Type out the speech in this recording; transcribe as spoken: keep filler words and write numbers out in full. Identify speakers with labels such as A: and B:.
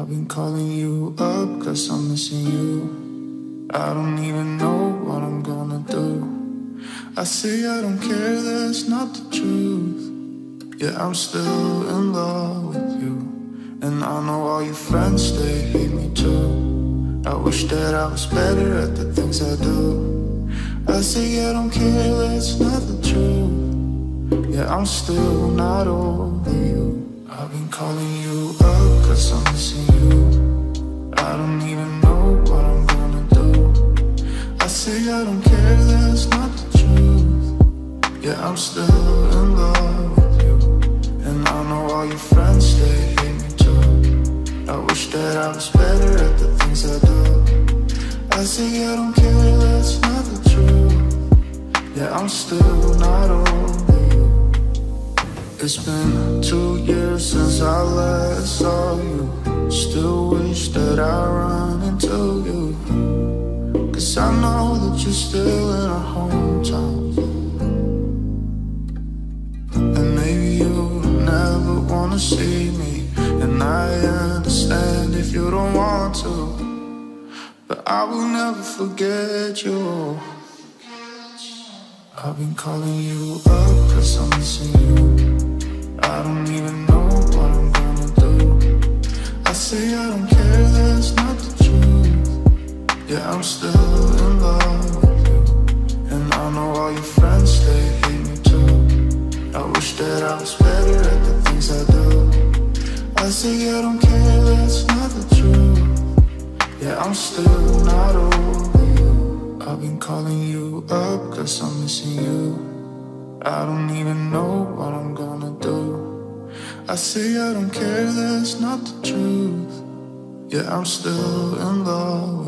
A: I've been calling you up cause I'm missing you. I don't even know what I'm gonna do. I say I don't care, that's not the truth. Yeah, I'm still in love with you. And I know all your friends, they hate me too. I wish that I was better at the things I do. I say I don't care, that's not the truth. Yeah, I'm still not over you. I've been calling you up cause I'm missing you. I don't even know what I'm gonna do. I say I don't care, that's not the truth. Yeah, I'm still in love with you. And I know all your friends, they hate me too. I wish that I was better at the things I do. I say I don't care, that's not the truth. Yeah, I'm still not over you. It's been two years since I last saw you. Still wish that I run into you. Cause I know that you're still in our hometown. And maybe you never wanna see me, and I understand if you don't want to, but I will never forget you. I've been calling you up cause I'm missing you. I don't even know what I'm gonna do. I say I don't care, that's not the truth. Yeah, I'm still in love with you. And I know all your friends, they hate me too. I wish that I was better at the things I do. I say I don't care, that's not the truth. Yeah, I'm still not over you. I've been calling you up cause I'm missing you. I don't even know what I'm gonna do. I say I don't care, that's not the truth. Yeah, I'm still in love